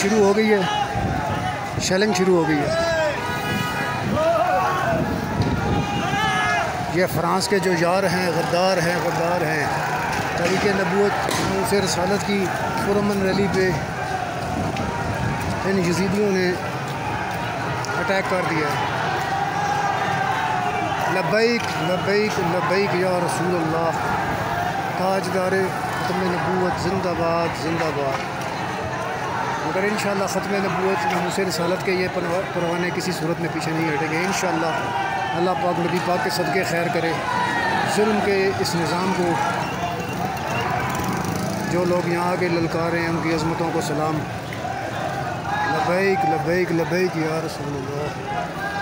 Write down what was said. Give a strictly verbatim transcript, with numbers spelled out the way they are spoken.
शुरू हो गई है, शेलिंग शुरू हो गई है। ये फ्रांस के जो यार हैं, गद्दार हैं गद्दार हैं तहरीक नबूवत से रसालत की पुरअमन रैली पे इन यजीदियों ने अटैक कर दिया। लब्बैक लब्बैक लब्बैक या रसूल अल्लाह, ताजदार ख़त्म नबूवत जिंदाबाद जिंदाबाद। मगर इंशाअल्लाह ख़त्म नबूवत से रसालत के ये परवाने किसी सूरत में पीछे नहीं हटेंगे इंशाअल्लाह। अल्लाह पाक नबी पाक के सदक़े खैर करे। जुल्म के इस निज़ाम को जो लोग यहाँ आके ललकारे हैं उनकी अज़मतों को सलाम। लब्बैक लब्बैक लब्बैक या रसूल अल्लाह।